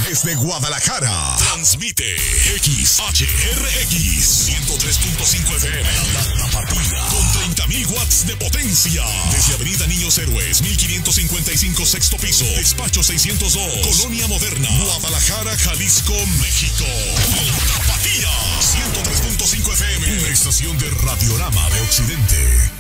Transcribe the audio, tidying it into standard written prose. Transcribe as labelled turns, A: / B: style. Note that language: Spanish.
A: Desde Guadalajara, transmite XHRX 103.5 FM. La Tapatía, con 30.000 watts de potencia. Desde Avenida Niños Héroes, 1555, sexto piso. Despacho 602, Colonia Moderna, Guadalajara, Jalisco, México. La Tapatía, 103.5 FM. Una estación de Radiorama de Occidente.